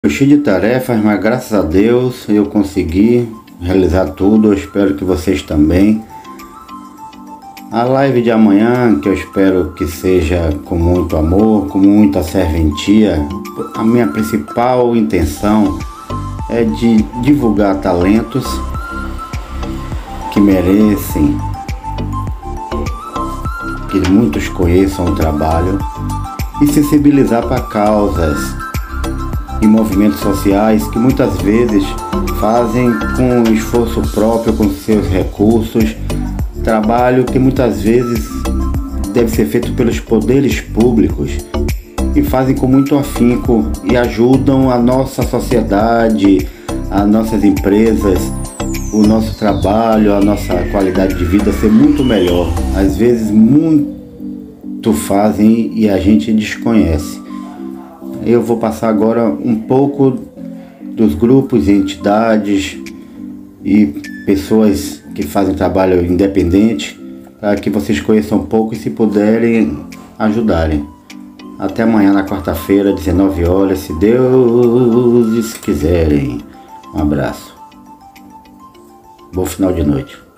Tô cheio de tarefas, mas graças a Deus eu consegui realizar tudo. Eu espero que vocês também. A live de amanhã, que eu espero que seja com muito amor, com muita serventia. A minha principal intenção é de divulgar talentos que merecem que muitos conheçam o trabalho e sensibilizar para causas e movimentos sociais que muitas vezes fazem com esforço próprio, com seus recursos, trabalho que muitas vezes deve ser feito pelos poderes públicos e fazem com muito afinco e ajudam a nossa sociedade, as nossas empresas, o nosso trabalho, a nossa qualidade de vida ser muito melhor. Às vezes muito fazem e a gente desconhece. Eu vou passar agora um pouco dos grupos, entidades e pessoas que fazem trabalho independente, para que vocês conheçam um pouco e, se puderem, ajudarem. Até amanhã, na quarta-feira, 19 horas, se Deus quiserem. Um abraço. Bom final de noite.